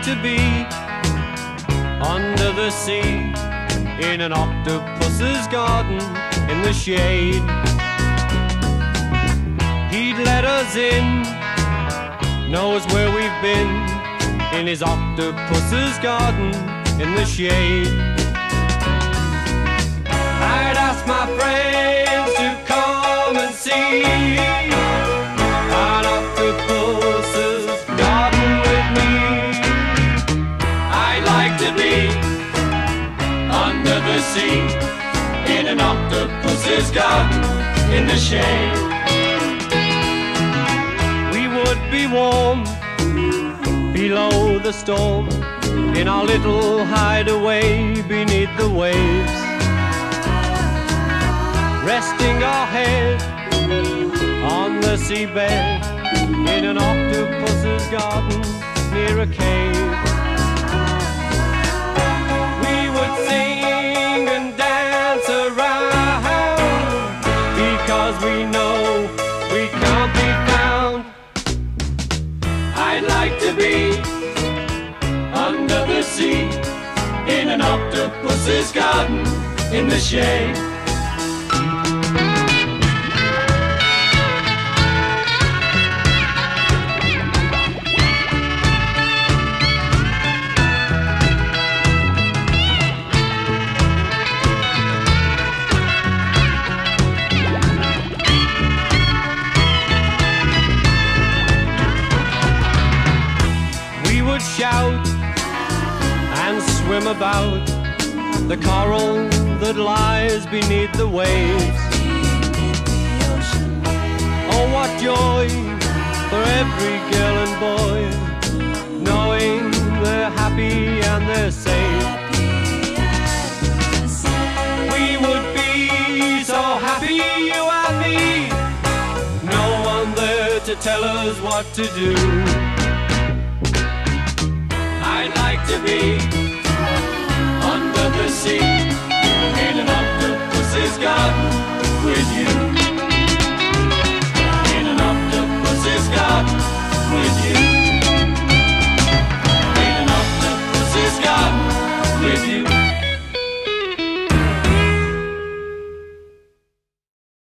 to be under the sea, in an octopus's garden in the shade. He'd let us in, knows where we've been, in his octopus's garden in the shade. I'd ask my friends to come and see an octopus's garden with me. I'd like to be under the sea, in an octopus's garden in the shade. We would be warm below the storm, in our little hideaway beneath the waves, resting our head on the seabed, in an octopus's garden near a cave. We would sing and dance around, because we know we can't be found. I'd like to be under the sea, in an octopus's garden in the shade. Shout and swim about the coral that lies beneath the waves. Oh, what joy for every girl and boy, knowing they're happy and they're safe. We would be so happy, you and me, no one there to tell us what to do. I'd like to be